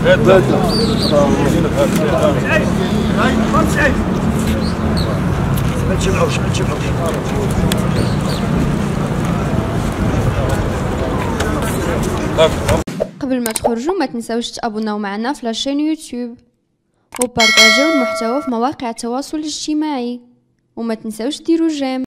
قبل ما تخرجوا ما تنساوش تابوناو معنا في لاشين يوتيوب وبارطاجيو المحتوى في مواقع التواصل الاجتماعي وما تنساوش ديروا جيم.